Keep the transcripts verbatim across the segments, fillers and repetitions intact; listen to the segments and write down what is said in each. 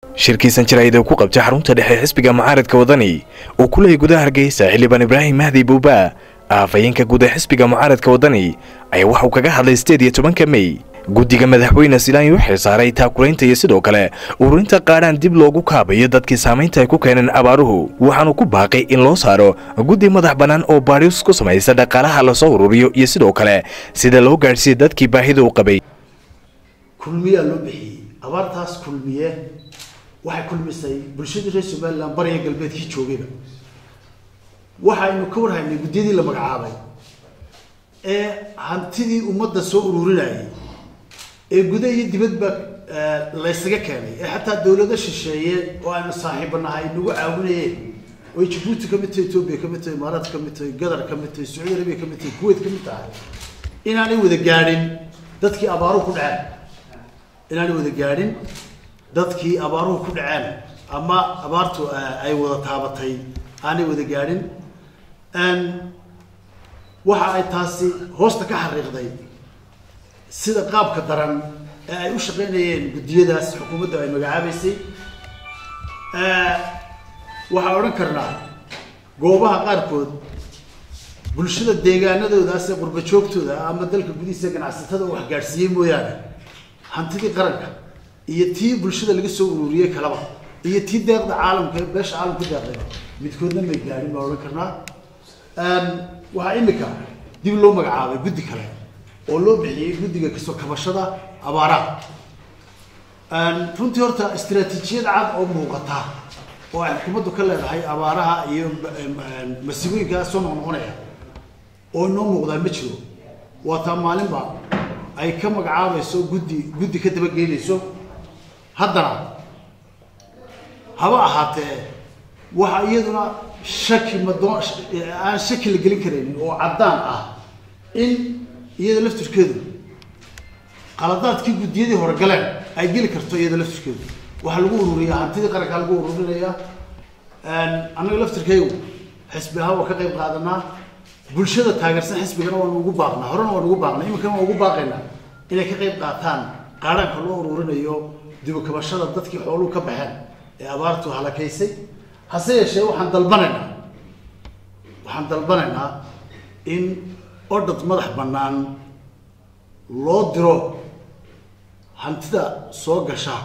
shirkiisan jiraayada ku qabtay xarunta dhexe xisbiga mucaaradka wadani oo kulay gudaha Hargeysa xildhibaan Ibraahim Mahdi Buuba afayeenka gudaha xisbiga mucaaradka wadani ayaa waxa uu kaga hadlay sideed iyo tobanka May guddiga madaxweyne Silaan uu xilsaaray taakulaynta iyo sidoo kale ururinta qaaraan dib loogu kaabayo dadkii saameynta ay ku keeneen abaaruhu waxaanu ku baaqay in loo saaro guddi madax banaan oo baaris ku sameeyay dhaqaalaha la soo ururiyo iyo sidoo kale sida loo gaarsiiyo dadkii baahida u qabay kulmiya loo bixiyay abaartaas kulmiye waxay kulmisay bulshada reer Soomaaliland bariga galbeedkii joogayba waxaynu ka warhaynay guddiyadii la magacaabay ee hantidii ummadda soo ururinayay ee gudaha iyo dibadba la isaga keenay ee xataa dawladda shisheeye oo aynu saaxiibanahay nagu caawinayeen oo Djibouti ka mid tahay Ethiopia ka mid tahay Imaaraat ka mid tahay Qatar ka mid tahay Saudi Arabia ka mid tahay Kuwait ka mid tahay inaanay wada gaadhin dadkii abaaruhu ku dhacay inaanay wada gaadhin dadkii abaaruhu ku dhaceen ama abaartu ay wada taabatay aanay wada gaadhin aan waxa ay taasi hoosta ka xariiqday sida qaabka daran ee ay u shaqeynayeen guddiyadaas xukuumadda ay magacaabaysay ee waxa oran karnaa goobaha qaarkood bulshada deegaanadoodaas ee qurba joogtooda ama dalka gudihiisa ganacsatada wax gaarsiiyay mooyaane hantidii qaranka iyo tii bulshada laga soo ururiyay kalaba iyo tii deeqda caalamka beesha caalamka deeqday midkoodna ma gaarin ma oran karnaa aan waxa imika dib loo magacaabay guddi kale oo loo bixiyay guddiga ka soo kabashada abaaraha aan runtii horta istiraatiijiyad cad oo muuqata oo ay xukuumaddu ka leedahay abaaraha iyo masiibooyinka soo noqonaya oo noo muuqda ma jiro waa taa maalinba ay ka magacaabayso guddi guddi ka daba geynayso haddana haba ahaatee waxa iyaduna shaki madoon aan shaki la gelin karin oo cadaan ah in iyada laftirkeedu qaladaadkii guddiyadii hore galeen ay geli karto iyada laftirkeedu waxa lagu ururiyaa hantidii qaranka lagu ururinayaa aan anaga laftirkeedu xisbi ahaan oo ka qayb qaadanaa bulshada taageersan xisbigana waa ugu baaqnaa horena waa ugu baaqnaa imika waa ugu baaqaynaa inay ka qayb qaataan qaranka loo ururinayo dib u kabashada dadkii xooluhu ka baxeen ee abaartu halakaysay hase yeeshee waxaan dalbanaynaa waxaan dalbanaynaa in ordad madax bannaan loo diro hantida soo gasha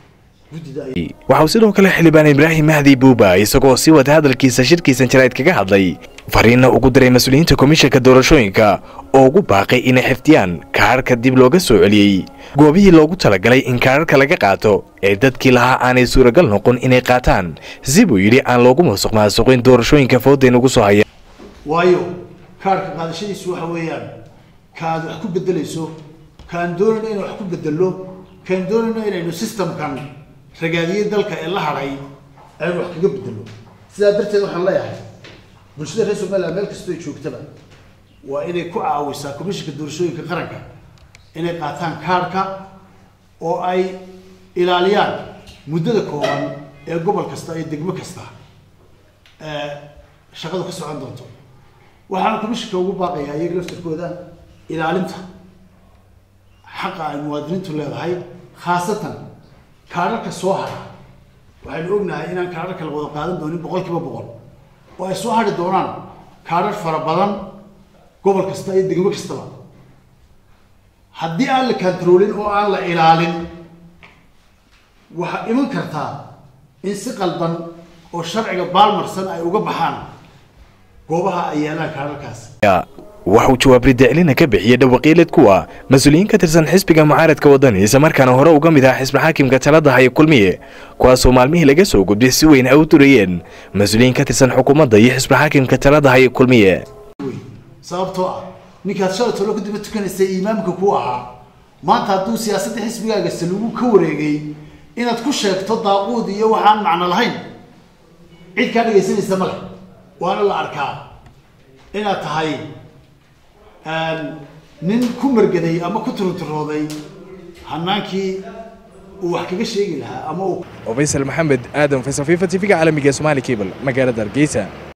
waxa uu sidoo kale xildhibaan Ibraahim Mahdi Buuba isagoo si wada hadalkiisa shirkiisan jiraayad kaga hadlay fariina ugu diray mas'uuliyiinta komishanka doorashooyinka oo ugu baaqay inay xifdiyaan kaarka dib looga soo celiyay goobihii loogu talagalay in kaarka laga qaato ee dadkii lahaa aanay suuragal noqon inay qaataan si buu yiri aan loogu musuq maasuqin doorashooyinka foodeen ugu soo haya waayo kaarka qaadashadiisu waxa weeyaan kaad wax ku bedelayso kaan doonayna inuu wax ku bedelo kaan doonayna inaynu systemkan ragaadiyay dalka ee la haray ay wax kaga bedelo sidaa darteed waxaan leeyahay bulshada reer Soomaaliland meel kasta ay joogtaba waa inay ku caawisaa komishanka doorashooyinka qaranka inay qaataan kaarka oo ay ilaaliyaan muddada kooban ee gobol kasta iyo degmo kasta ee shaqadu ka socon doonto waxaan komishanka ugu baaqayaa iyaga laftirkooda ilaalinta xaqa ay muwaadiniintu leedahay khaasatan kaararka soo hara waxaynu ognahay inaan kaararka la wada qaadan doonin boqolkiiba boqol oo ay soo hari doonaan kaarar fara badan gobol kasta iyo degmo kastaba haddii aan la kantaroolin oo aan la ilaalin waxaa iman kartaa in si qaldan oo sharciga baalmarsan ay uga baxaan goobaha ay yaalaan kaararkaas waxa uu jawaab ridaalina ka bixiyay dhawaqiilad kuwa mas'uuliyiin ka tirsan xisbiga mucaaradka wadani isla markaana hore uga mid ah xisbi xaakimka talada hay kulmiye kuwaas oo maalmihii laga soo gudbay si weyn ay u durayeen mas'uuliyiin ka tirsan xukuumadda iyo xisbi xaakimka talada hay kulmiye sababtoo ah ninkaad shalay tolo ku dib tukanaysay imaamka ku ahaa maanta hadduu siyaasadda xisbigaaga salugu ka wareegay inaad ku sheegto daaquud iyo waxaan macno lahayn cid ka dhageysanaysa ma leh waana la arkaa inaad tahay nin ku margaday ama ku turunturooday hanaankii uu wax kaga sheegi lahaa ama uu Faysal Maxamed Aadan Faysal FIFA T V-ga caalamiga Somali Cable magaalada Hargeysa.